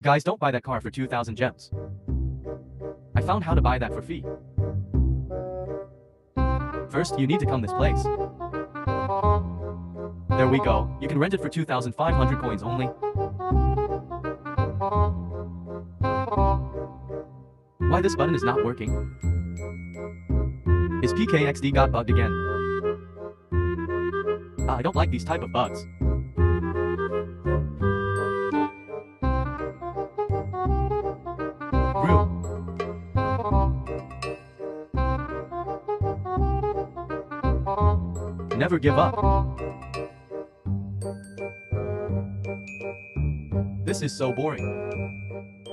Guys, don't buy that car for 2,000 gems. I found how to buy that for free. First, you need to come this place. There we go. You can rent it for 2,500 coins only. Why this button is not working? Is PKXD got bugged again? I don't like these type of bugs. Brew. Never give up. This is so boring.